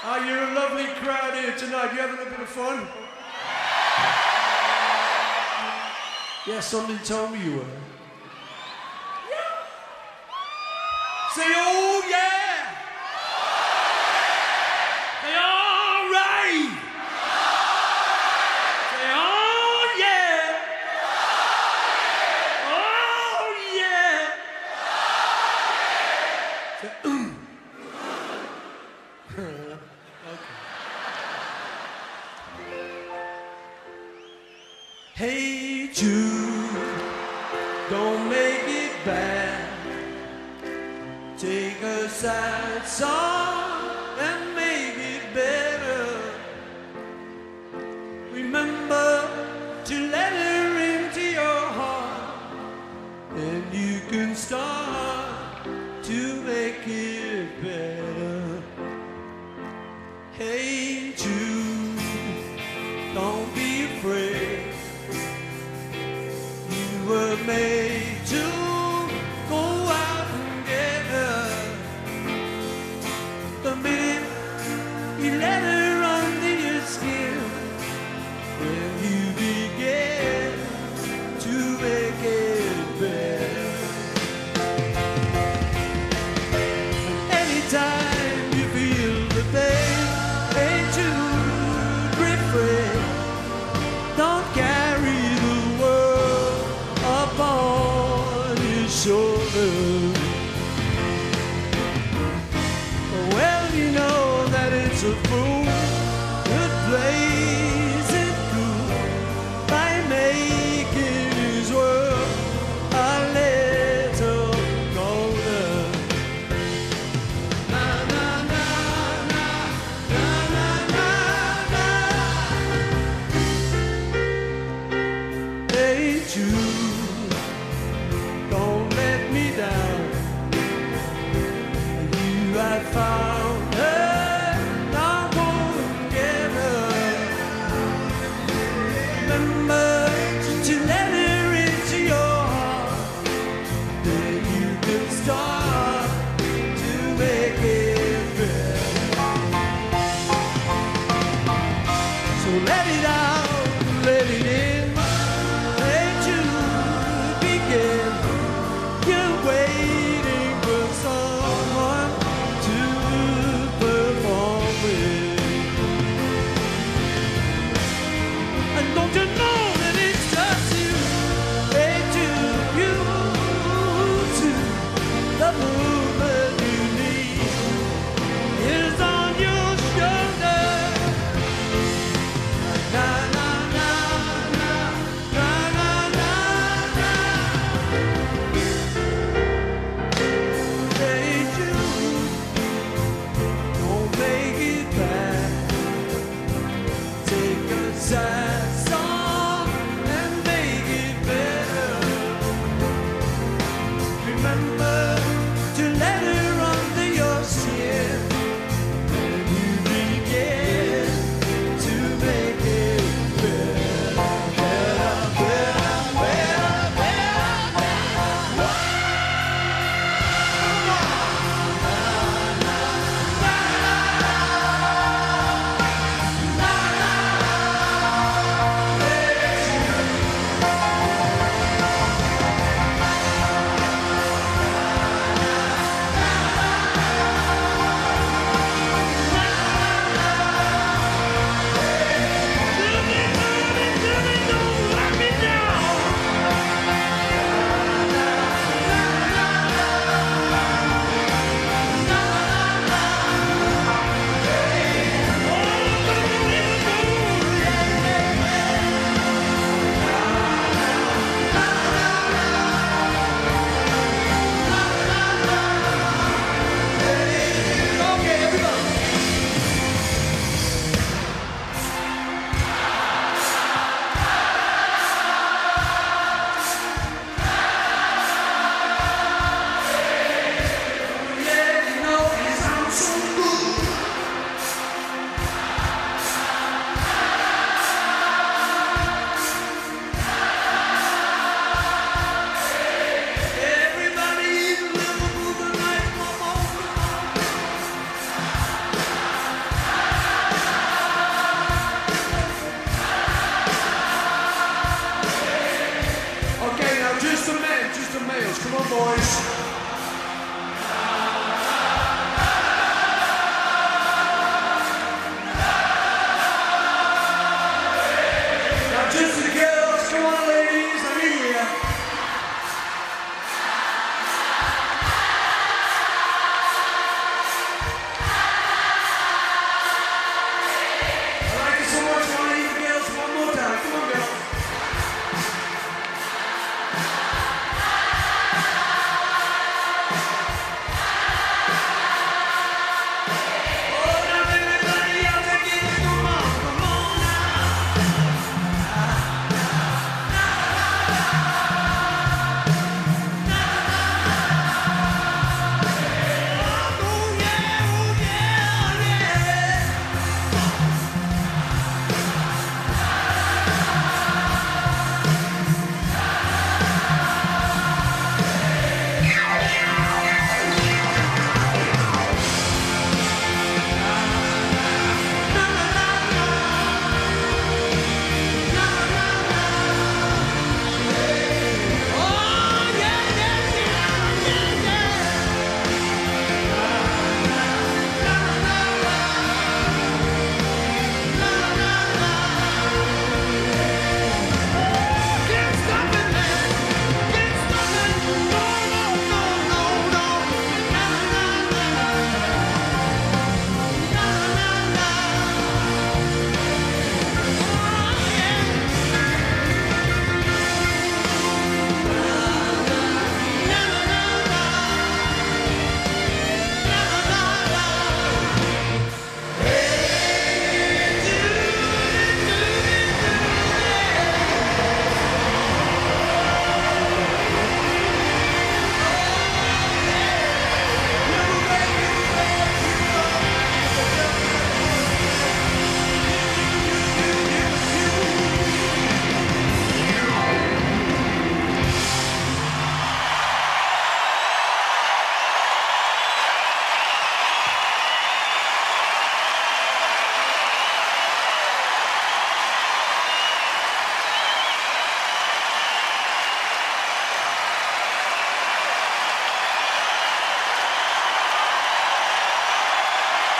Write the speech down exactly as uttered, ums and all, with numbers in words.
Oh, you're a lovely crowd here tonight. You having a bit of fun? Yeah, somebody told me you were. Yeah. Say, oh yeah! Say, all right! Say, oh yeah! Oh yeah! Say, mm. Hey Jude, don't make it bad. Take a sad song and make it better. Remember to let her into your heart, and you can start to make it better. Hey Jude, don't be afraid. You were made to go out and get her. The minute you let her under your skin, then you begin to make it better. And anytime you feel the pain, ain't you refrain? Don't carry the world upon his shoulder. Well, you know that it's a fool that plays it cool by making his world a little colder. Na na na na na na na na. Hey Jude, don't let me down. You have found her, I won't get her. Remember to let her into your heart, then you can start to make it better. So let it out.